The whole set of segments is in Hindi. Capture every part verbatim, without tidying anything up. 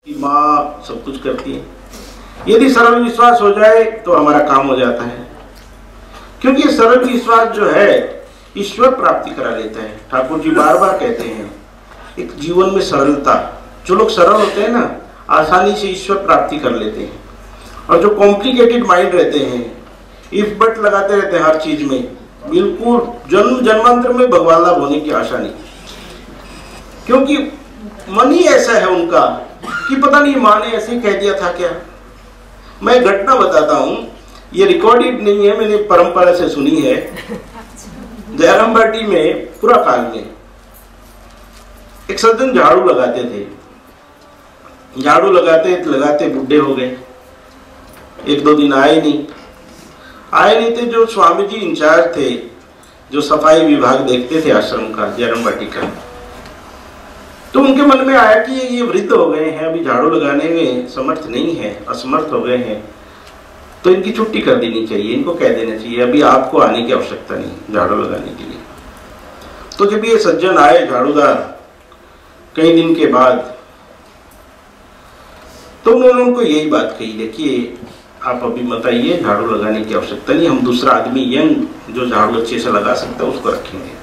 कि माँ सब कुछ करती है। यदि सरल विश्वास हो जाए तो हमारा काम हो जाता है, क्योंकि सरल विश्वास जो है ईश्वर प्राप्ति करा लेता है। ठाकुर जी बार बार कहते हैं एक जीवन में सरलता, जो लोग सरल होते हैं ना आसानी से ईश्वर प्राप्ति कर लेते हैं, और जो कॉम्प्लिकेटेड माइंड रहते हैं, इफ बट लगाते रहते हैं हर चीज में, बिल्कुल जन्म जन्मांतर में भगवान लाभ होने की आशा नहीं, क्योंकि मन ही ऐसा है उनका कि पता नहीं माँ ने ऐसे कह दिया था क्या। मैं घटना बताता हूँ, ये रिकॉर्डेड नहीं है, मैंने परंपरा से सुनी है। जयराम बाटी में पूरा काल में एक सज्जन झाड़ू लगाते थे, झाड़ू लगाते लगाते बुढ़े हो गए, एक दो दिन आए नहीं आए नहीं थे। जो स्वामी जी इंचार्ज थे, जो सफाई विभाग देखते थे आश्रम का, जयराम बाटी का, तो उनके मन में आया कि ये वृद्ध हो गए हैं, अभी झाड़ू लगाने में समर्थ नहीं है, असमर्थ हो गए हैं, तो इनकी छुट्टी कर देनी चाहिए, इनको कह देना चाहिए अभी आपको आने की आवश्यकता नहीं झाड़ू लगाने के लिए। तो जब ये सज्जन आए झाड़ूदार कई दिन के बाद, तो उन्होंने उनको यही बात कही, देखिए आप अभी मत आइए, झाड़ू लगाने की आवश्यकता नहीं, हम दूसरा आदमी यंग जो झाड़ू अच्छे से लगा सकता है उसको रखेंगे।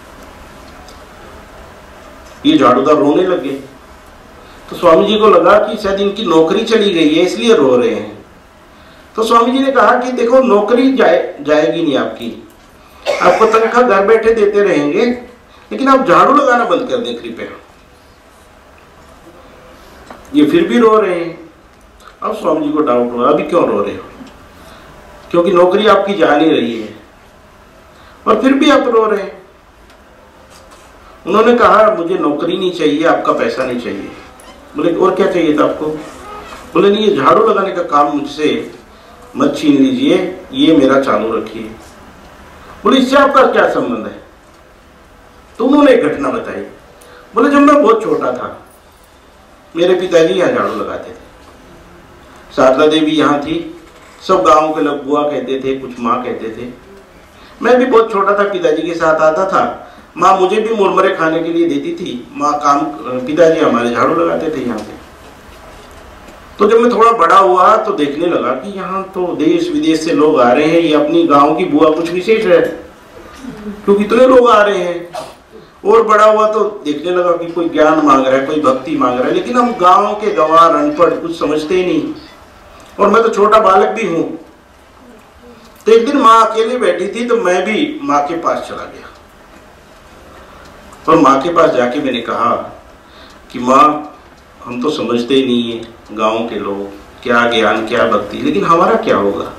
ये झाड़ूदार रोने लगे, तो स्वामी जी को लगा कि शायद इनकी नौकरी चली गई है इसलिए रो रहे हैं। तो स्वामी जी ने कहा कि देखो नौकरी जाए जाएगी नहीं आपकी, आपको तनख्वाह घर बैठे देते रहेंगे, लेकिन आप झाड़ू लगाना बंद कर दें कृपया। ये फिर भी रो रहे हैं। अब स्वामी जी को डाउट हुआ, अभी क्यों रो रहे हो, क्योंकि नौकरी आपकी जा नहीं रही है और फिर भी आप रो रहे हैं। उन्होंने कहा मुझे नौकरी नहीं चाहिए, आपका पैसा नहीं चाहिए। बोले और क्या चाहिए था आपको? बोले नहीं, ये झाड़ू लगाने का काम मुझसे मत छीन लीजिए, ये मेरा चालू रखिए। बोले इससे आपका क्या संबंध है? तो उन्होंने एक घटना बताई। बोले जब मैं बहुत छोटा था, मेरे पिताजी यहाँ झाड़ू लगाते थे, सारदा देवी यहाँ थी, सब गांव के लोग बुआ कहते थे, कुछ माँ कहते थे। मैं भी बहुत छोटा था, पिताजी के साथ आता था, माँ मुझे भी मुरमुरे खाने के लिए देती थी, माँ काम पिताजी हमारे झाड़ू लगाते थे यहाँ पे। तो जब मैं थोड़ा बड़ा हुआ तो देखने लगा कि यहाँ तो देश विदेश से लोग आ रहे हैं, ये अपनी गांव की बुआ कुछ विशेष है, क्योंकि इतने लोग आ रहे हैं। और बड़ा हुआ तो देखने लगा कि कोई ज्ञान मांग रहा है, कोई भक्ति मांग रहा है, लेकिन हम गाँव के गंवार अनपढ़ कुछ समझते ही नहीं, और मैं तो छोटा बालक भी हूँ। तो एक दिन माँ अकेले बैठी थी, तो मैं भी माँ के पास चला गया, और माँ के पास जाके मैंने कहा कि माँ हम तो समझते ही नहीं है, गांव के लोग क्या ज्ञान क्या भक्ति, लेकिन हमारा क्या होगा?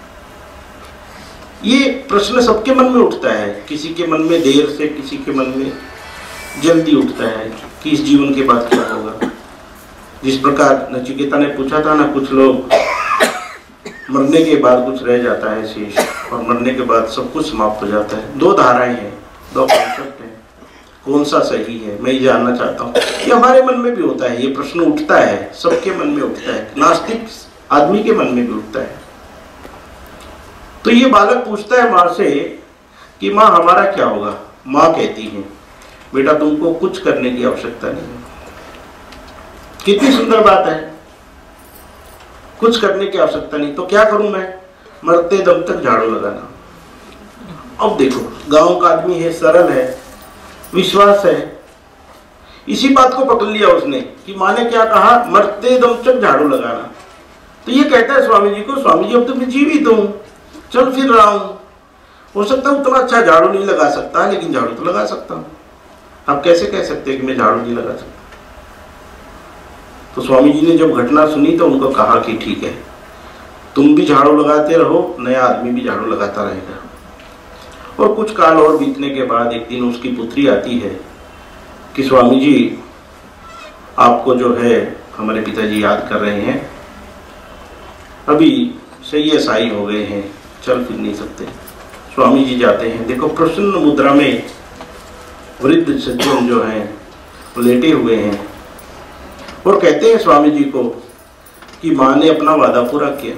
ये प्रश्न सबके मन में उठता है, किसी के मन में देर से, किसी के मन में जल्दी उठता है कि इस जीवन के बाद क्या होगा। जिस प्रकार नचिकेता ने पूछा था ना, कुछ लोग मरने के बाद कुछ रह जाता है शेष, और मरने के बाद सब कुछ समाप्त हो जाता है। दो धाराएं हैं, दो कॉन्सेप्ट हैं, कौन सा सही है मैं ये जानना चाहता हूँ। ये हमारे मन में भी होता है, ये प्रश्न उठता है, सबके मन में उठता है, नास्तिक आदमी के मन में भी उठता है। तो ये बालक पूछता है माँ से कि माँ हमारा क्या होगा? माँ कहती है बेटा तुमको कुछ करने की आवश्यकता नहीं है। कितनी सुंदर बात है, कुछ करने की आवश्यकता नहीं, तो क्या करूं मैं? मरते दम तक झाड़ू लगाना। अब देखो गांव का आदमी है, सरल है, विश्वास है, इसी बात को पकड़ लिया उसने कि माँ ने क्या कहा, मरते दम तक झाड़ू लगाना। तो ये कहता है स्वामी जी को, स्वामी जी अब तो मैं जीवित हूं, चल फिर रहा हूं, हो सकता है उतना अच्छा झाड़ू नहीं लगा सकता, लेकिन झाड़ू तो लगा सकता हूं। आप कैसे कह सकते हैं कि मैं झाड़ू नहीं लगा सकता? तो स्वामी जी ने जब घटना सुनी तो उनको कहा कि ठीक है, तुम भी झाड़ू लगाते रहो, नया आदमी भी झाड़ू लगाता रहेगा। और कुछ काल और बीतने के बाद एक दिन उसकी पुत्री आती है कि स्वामी जी आपको जो है हमारे पिताजी याद कर रहे हैं, अभी सही ईसाई हो गए हैं, चल फिर नहीं सकते। स्वामी जी जाते हैं, देखो प्रसन्न मुद्रा में वृद्ध सज्जन जो हैं वो लेटे हुए हैं, और कहते हैं स्वामी जी को कि माँ ने अपना वादा पूरा किया।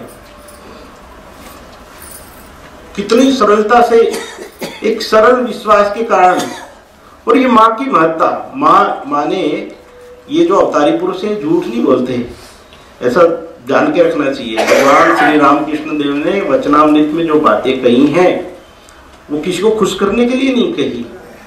कितनी सरलता से, एक सरल विश्वास के कारण, और ये माँ की महत्ता, माँ माँ ने ये जो अवतारी पुरुष है झूठ नहीं बोलते, ऐसा जान के रखना चाहिए। भगवान श्री रामकृष्ण देव ने वचनामृत में जो बातें कही हैं वो किसी को खुश करने के लिए नहीं कही,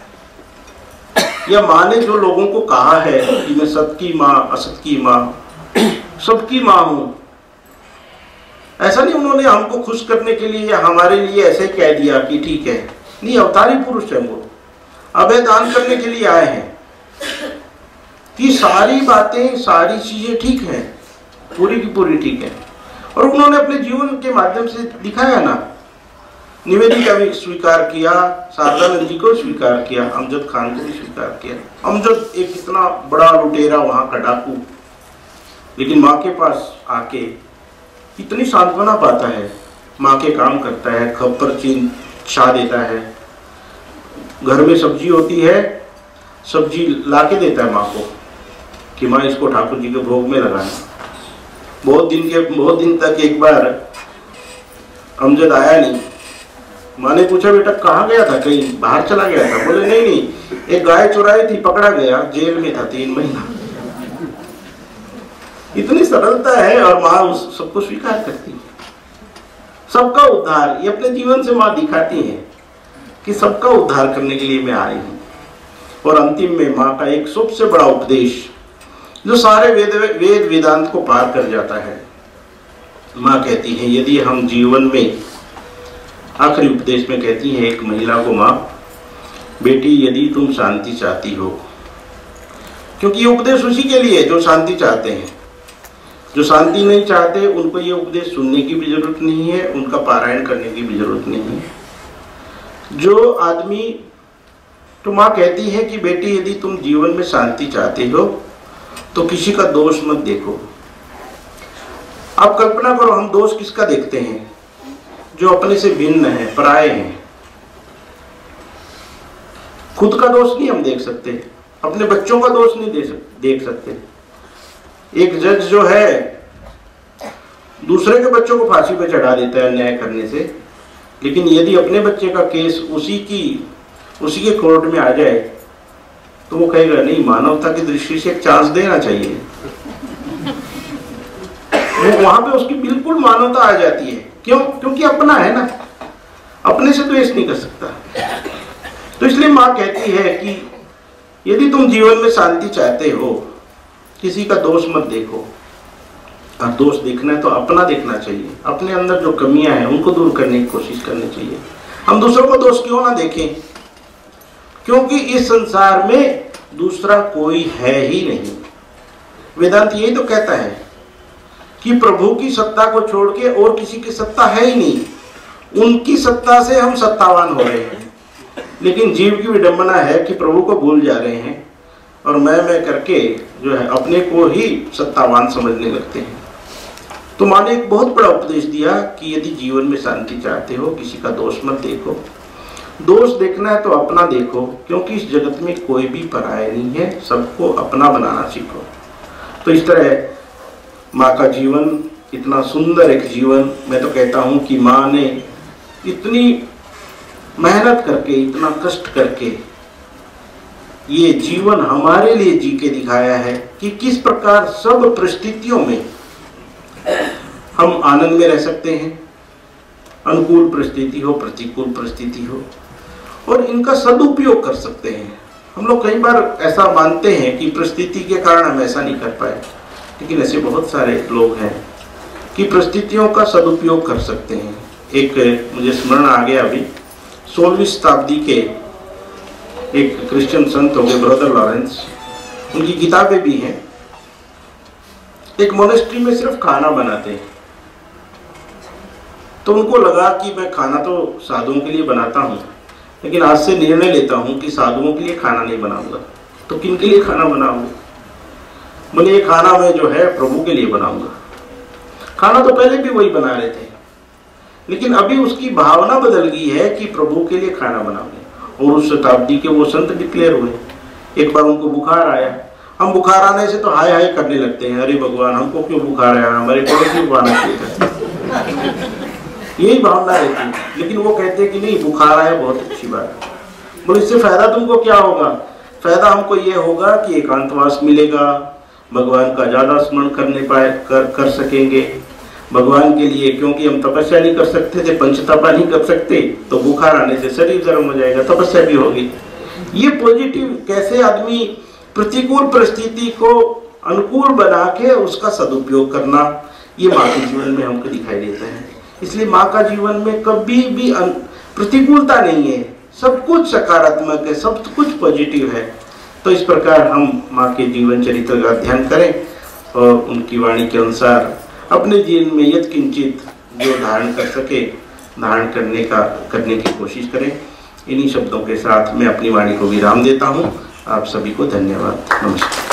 या माँ ने जो लोगों को कहा है कि मैं सत की माँ, असत की माँ, सबकी माँ हूं, ऐसा नहीं उन्होंने हमको खुश करने के लिए या हमारे लिए ऐसे कह दिया कि ठीक है। नहीं, अवतारी पुरुष है, वो अभय दान करने के लिए आए हैं कि सारी बातें, सारी चीजें ठीक है, पूरी की पूरी ठीक है। और उन्होंने अपने जीवन के माध्यम से दिखाया ना, निवेदिका भी स्वीकार किया, सारदा जी को स्वीकार किया, अमजद खान को भी स्वीकार किया। अमजद एक इतना बड़ा लुटेरा वहां का डाकू, लेकिन माँ के पास आके इतनी सांत्वना पाता है, माँ के काम करता है, खप्पर चीन छा देता है, घर में सब्जी होती है, सब्जी लाके देता है माँ को कि माँ इसको ठाकुर जी के भोग में लगाना। बहुत दिन के बहुत दिन तक एक बार अमजद आया नहीं। माँ ने पूछा बेटा कहाँ गया था, कहीं बाहर चला गया था? बोले नहीं नहीं, एक गाय चुराई थी, पकड़ा गया, जेल में था तीन महीना। इतनी सरलता है और माँ उस सबको स्वीकार करती है, सबका उद्धार। ये अपने जीवन से माँ दिखाती है कि सबका उद्धार करने के लिए मैं आई हूँ। और अंतिम में माँ का एक सबसे बड़ा उपदेश जो सारे वेद वेद वेदांत को पार कर जाता है। माँ कहती है, यदि हम जीवन में, आखिरी उपदेश में कहती है एक महिला को, माँ बेटी यदि तुम शांति चाहती हो, क्योंकि ये उपदेश उसी के लिए जो शांति चाहते हैं। जो शांति नहीं चाहते उनको ये उपदेश सुनने की भी जरूरत नहीं है, उनका पारायण करने की भी जरूरत नहीं है। जो आदमी, तो माँ कहती है कि बेटी यदि तुम जीवन में शांति चाहते हो तो किसी का दोष मत देखो। आप कल्पना करो, हम दोष किसका देखते हैं? जो अपने से भिन्न है, पराये हैं। खुद का दोष नहीं हम देख सकते, अपने बच्चों का दोष नहीं दे सक, देख सकते। एक जज जो है दूसरे के बच्चों को फांसी पे चढ़ा देता है न्याय करने से, लेकिन यदि अपने बच्चे का केस उसी की उसी के कोर्ट में आ जाए तो वो कहेगा नहीं, मानवता की दृष्टि से एक चांस देना चाहिए। वो वहां पे उसकी बिल्कुल मानवता आ जाती है। क्यों? क्योंकि अपना है ना, अपने से द्वेष नहीं कर सकता। तो इसलिए माँ कहती है कि यदि तुम जीवन में शांति चाहते हो, किसी का दोष मत देखो। और दोष देखना है तो अपना देखना चाहिए, अपने अंदर जो कमियां हैं उनको दूर करने की कोशिश करनी चाहिए। हम दूसरों को दोष क्यों ना देखें? क्योंकि इस संसार में दूसरा कोई है ही नहीं। वेदांत यही तो कहता है कि प्रभु की सत्ता को छोड़ के और किसी की सत्ता है ही नहीं। उनकी सत्ता से हम सत्तावान हो रहे हैं, लेकिन जीव की विडंबना है कि प्रभु को भूल जा रहे हैं और मैं मैं करके जो है अपने को ही सत्तावान समझने लगते हैं। तो माँ ने एक बहुत बड़ा उपदेश दिया कि यदि जीवन में शांति चाहते हो, किसी का दोष मत देखो। दोष देखना है तो अपना देखो, क्योंकि इस जगत में कोई भी पराया नहीं है, सबको अपना बनाना सीखो। तो इस तरह माँ का जीवन, इतना सुंदर एक जीवन, मैं तो कहता हूँ कि माँ ने इतनी मेहनत करके, इतना कष्ट करके ये जीवन हमारे लिए जी के दिखाया है कि किस प्रकार सब परिस्थितियों में हम आनंद में रह सकते हैं, अनुकूल परिस्थिति हो, प्रतिकूल परिस्थिति हो, और इनका सदुपयोग कर सकते हैं। हम लोग कई बार ऐसा मानते हैं कि परिस्थिति के कारण हम ऐसा नहीं कर पाए, लेकिन ऐसे बहुत सारे लोग हैं कि परिस्थितियों का सदुपयोग कर सकते हैं। एक मुझे स्मरण आ गया अभी, सोलहवीं शताब्दी के एक क्रिश्चियन संत हो गए ब्रदर लॉरेंस, उनकी किताबें भी हैं। एक मोनेस्ट्री में सिर्फ खाना बनाते हैं, तो उनको लगा कि मैं खाना तो साधुओं के लिए बनाता हूँ, लेकिन आज से निर्णय लेता हूँ कि साधुओं के लिए खाना नहीं बनाऊंगा। तो किन के लिए खाना बनाऊंगा? बोले ये खाना मैं जो है प्रभु के लिए बनाऊंगा। खाना तो पहले भी वही बना रहे थे, लेकिन अभी उसकी भावना बदल गई है कि प्रभु के लिए खाना बनाऊंगे। और उस शताब्दी के वो संत डिक्लेयर हुए। एक बार उनको बुखार आया, हम बुखार आने से तो हाय हाय करने लगते हैं, अरे भगवान हमको क्यों बुखार आया, हमारे पड़ोसी को आना चाहिए था, यही भावना रहती है। लेकिन वो कहते हैं कि नहीं, बुखार आया बहुत अच्छी बात है। बोले इससे फायदा तुमको क्या होगा? फायदा हमको ये होगा कि एकांतवास मिलेगा, भगवान का ज़्यादा स्मरण करने पाए कर कर सकेंगे भगवान के लिए, क्योंकि हम तपस्या नहीं कर सकते थे, पंचतपा नहीं कर सकते, तो बुखार आने से शरीर गर्म हो जाएगा, तपस्या भी होगी। ये पॉजिटिव कैसे आदमी प्रतिकूल परिस्थिति को अनुकूल बना के उसका सदुपयोग करना, ये माँ के जीवन में हमको दिखाई देता है। इसलिए माँ का जीवन में कभी भी प्रतिकूलता नहीं है, सब कुछ सकारात्मक है, सब कुछ पॉजिटिव है। तो इस प्रकार हम माँ के जीवन चरित्र का अध्ययन करें और उनकी वाणी के अनुसार अपने जीवन में यत्किंचित जो धारण कर सके धारण करने का करने की कोशिश करें। इन्हीं शब्दों के साथ मैं अपनी वाणी को विराम देता हूँ। आप सभी को धन्यवाद। नमस्कार।